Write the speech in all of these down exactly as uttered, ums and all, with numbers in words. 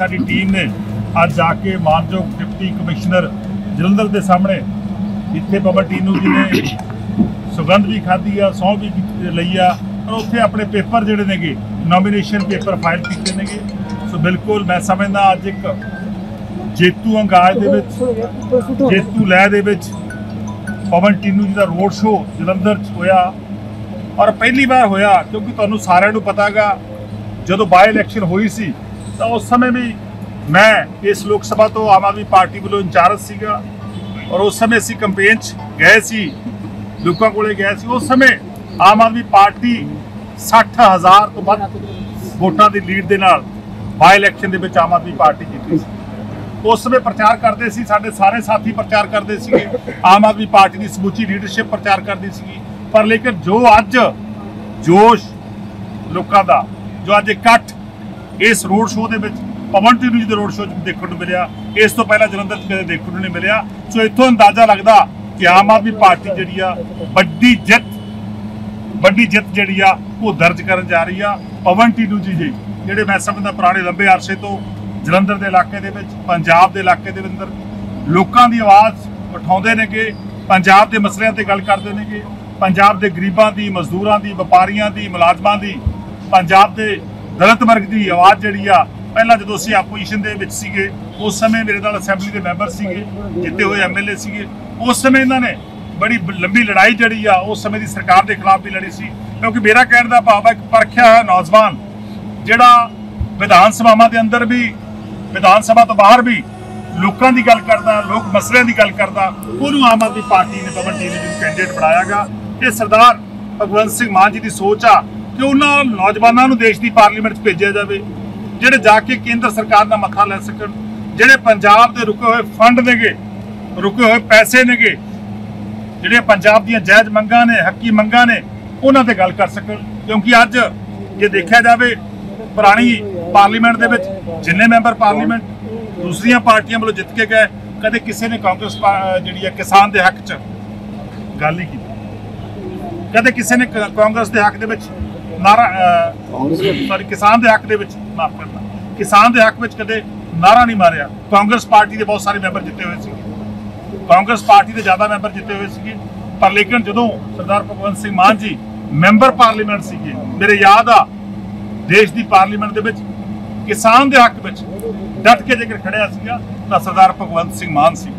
साडी team ने अज जाके मानयोग deputy commissioner Jalandhar के सामने इत्थे पवन टीनू जी ने सुगंध भी खाधी आ, सौं भी लई आ और उत्थे अपने पेपर जिहड़े नेगे नॉमिनेशन पेपर फाइल कीते नेगे। सो बिल्कुल मैं समझदा अज एक जेतू अंगाज दे विच जेतू लैह दे विच पवन टीनू जी का रोड शो जलंधर च होया और पहली बार होया क्योंकि तुहानूं सारिआं नूं पता गा जदों बाय इलैक्शन हुई सी तो उस समय भी मैं इस लोक सभा तो आम आदमी पार्टी वालों इंचार्ज सीगा और उस समय असीं कंपेन गए सी लोगों कोले गए सी। उस समय आम आदमी पार्टी साठ हज़ार तो वध वोटां दी लीड दे नाल बाय इलैक्शन दे विच आम आदमी पार्टी जीती सी। उस समय प्रचार करते सी, साडे सारे साथी प्रचार करते सी, आम आदमी पार्टी की समूची लीडरशिप प्रचार करती सी। पर लेकिन जो अज जोश लोगों का जो अज इकट्ठ इस रोड शो के पवन टीनू जी के रोड शो देखने को मिले, इस तो पहला जलंधर कदे देखने नहीं मिले। सो इतों अंदाजा लगता कि आम आदमी पार्टी जी बड़ी जित बड़ी जित जी वो दर्ज कर जा रही है। पवन टीनू जी जी जोड़े मैं समझदा पुराने लंबे अरसे तो जलंधर के इलाके दे विच पंजाब के इलाके दे अंदर लोगों की आवाज़ उठाउंदे ने कि पंजाब के मसलियां ते गल करदे ने कि पंजाब के गरीबां दी, मजदूरां दी, व्यापारियां दी, मुलाजमां दी, पंजाब के दलित वर्ग की आवाज़ जिहड़ी आ पहला जो असीं आपोजिशन दे विच सीगे उस समय मेरे नाल असैंबली के मैंबर सीगे, जिते हुए एम एल ए सीगे। उस समय इन्हां ने बड़ी लंबी लड़ाई जिहड़ी आ उस समय की सरकार के खिलाफ भी लड़ी सी क्योंकि मेरा कहने का भाव है एक परखिया है नौजवान जिहड़ा विधान सभावां दे अंदर भी विधान सभा तो बाहर भी लोगों की गल करता, लोक मसलियां की गल करता, उन्होंने आम आदमी पार्टी ने पवन टीनू जी कैंडिडेट बनाया गा। ये सरदार भगवंत सिंह मान जी की सोच आ कि उन्होंने नौजवानों को देश की पार्लीमेंट भेजा जाए ਜਿਹੜੇ जाके केंद्र सरकार का मथा लै सकन, ਜਿਹੜੇ पंजाब के रुके हुए फंड नेगे, रुके हुए पैसे नेगे, ਜਿਹੜੇ पंजाब ਦੀਆਂ जायज़ मंगां ने, हकी मंगां ने, उन्हां ते गल कर सकन। क्योंकि अज जे देखा जाए पुरानी पार्लीमेंट दे विच जिन्ने मैंबर पार्लीमेंट दूसरिया पार्टियां वालों जित के गए कदे किसी ने कांग्रेस जिहड़ी है किसान के हक च गल नहीं की, कदे किसी ने कांग्रेस के हक दे विच नारा सॉरी किसान के हक दे विच माफ करना किसान के हक में कदे नारा नहीं मारिया। कांग्रेस पार्टी के बहुत सारे मैंबर जिते हुए थे, कांग्रेस पार्टी के ज़्यादा मैंबर जिते हुए थे। पर लेकिन जो सरदार भगवंत सिंह मान जी मैंबर पार्लीमेंट से मेरे याद आ देश की पार्लीमेंट के किसान के हक में डट के जेकर खड़िया सीगा तो सरदार भगवंत सिंह मान सी।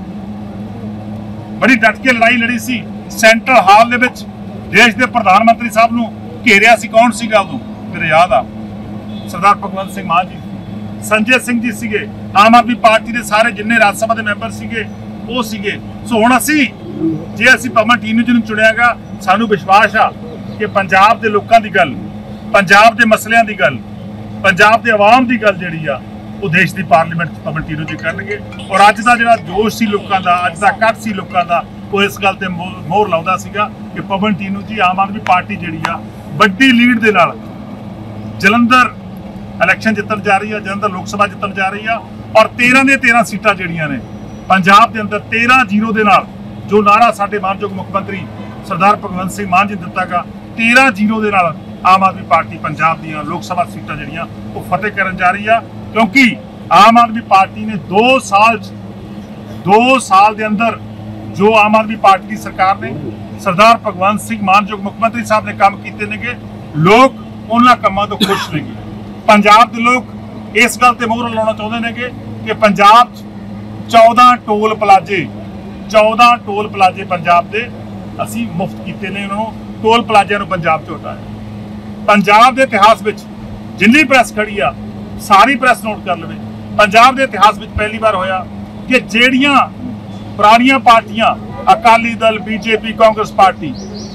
बड़ी डट के लड़ाई लड़ी सी सेंट्रल हाल दे विच देश के प्रधानमंत्री साहब नूं घेरिया सी। कौन सीगा उदों मेरे याद आ सरदार भगवंत सिंह मान जी, संजय सिंह जी सीगे, आम आदमी पार्टी के सारे जिन्ने राज्य सभा के मैंबर सीगे वो सीगे। सो हुण असीं जे असीं पवन टीनू जी नूं चुनियागा सानूं विश्वास आ कि पंजाब के लोगों की गल, पंजाब के मसलियां की गल, पंजाब के आवाम की गल जिहड़ी आ वो देश की पार्लीमेंट पवन टीनू जी करनगे। और अज का जिहड़ा जोश सी लोगों का, अज का कट सी लोगों का, वो इस गल ते मोहर लाउंदा सीगा कि पवन टीनू जी आम आदमी पार्टी जिहड़ी आ बड़ी लीड दे नाल जलंधर इलैक्शन जितन जा रही है, जलंधर लोक सभा जितन जा रही है। और तेरह दे तेरह सीटां जिहड़ियां ने पंजाब के अंदर तेरह जीरो के नाल जो नारा साडे मानयोग मुख्यमंत्री सरदार भगवंत सिंह मान जी दिता गा तेरह जीरो के नाल आम आदमी पार्टी पंजाब दीयां लोक सभा सीटां जिहड़ियां वो फतेह करन जा रही है। क्योंकि आम आदमी पार्टी ने दो साल दो साल के अंदर जो आम आदमी पार्टी की सरकार ने सरदार भगवंत सिंह मानयोग मुख्यमंत्री साहब ने काम किए ने लोग उन्होंने कामों तो खुश ने। पंजाब के लोग इस गल ते मोहर लाना चाहते हैं कि पंजाब चौदह टोल प्लाजे चौदह टोल प्लाजे पंजाब के असी मुफ्त किए ने, उन्होंने टोल प्लाजिया को पंजाब से हटाया। पंजाब के इतिहास में जिन्नी प्रैस खड़ी आ सारी प्रैस नोट कर लवे, पंजाब के इतिहास में पहली बार होया कि जेड़ियां पुरानियां पार्टियां Akali Dal, BJP, Congress party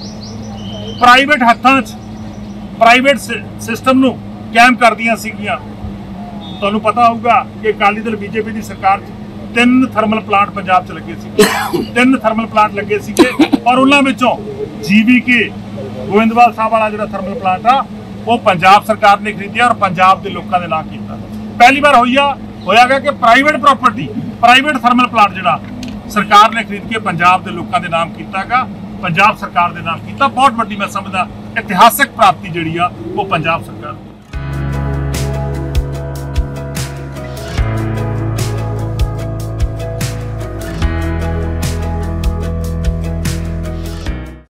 private हत्थां च प्राइवेट सिस्टम नूं कायम कर दियां सीगियां। तुहानूं पता होगा कि अकाली दल बीजेपी की सरकार तीन थर्मल प्लांट पंजाब च लगे सी, तीन थर्मल प्लांट लगे सीगे और उन्हां विचों जीवी के गोविंदवाल साहब वाला जो थर्मल प्लांट आ वो पंजाब सरकार ने खरीदिया और पंजाब के लोगों ने नाम किया। पहली बार होया होया कि private property private thermal plant जिहड़ा सरकार ने खरीद के पंजाब के लोगों के नाम किया, पंजाब सरकार के नाम किया। बहुत वड्डी मैं समझदा इतिहासक प्राप्ति जिहड़ी आ वो पंजाब सरकार